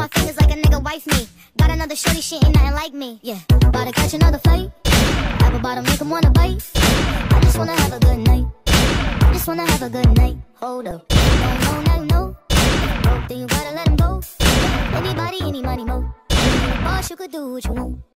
my fingers like a nigga wife me. Got another shorty, she ain't nothing like me. Yeah, about to catch another fight. Apple bottom, make him wanna bite. I just wanna have a good night. Just wanna have a good night. Hold up. Now you know. Then you gotta let him go. Anybody, any money, mo. Boss, you could do what you want.